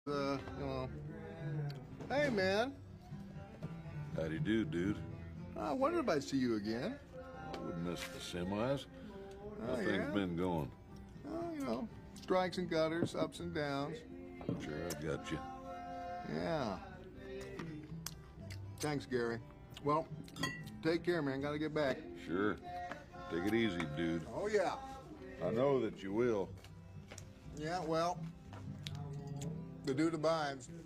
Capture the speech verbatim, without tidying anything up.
Uh, you know, hey man, How do you do, dude? I wondered if I'd see you again. I wouldn't miss the semis. How Oh, things yeah? been going? Oh, you know, strikes and gutters, ups and downs. Sure, I've got you. Yeah. Thanks, Gary. Well, take care, man. Gotta get back. Sure. Take it easy, dude. Oh, yeah. I know that you will. Yeah, well, the dude abides.